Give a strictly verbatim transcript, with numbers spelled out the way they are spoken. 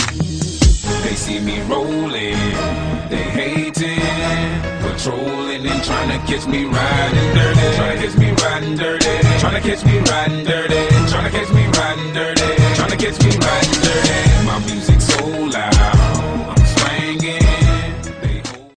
They see me rolling, they hating, patrolling and trying to catch me riding dirty. Trying to catch me riding dirty. Trying to catch me riding dirty. Trying to catch me riding dirty. Trying to catch me riding dirty.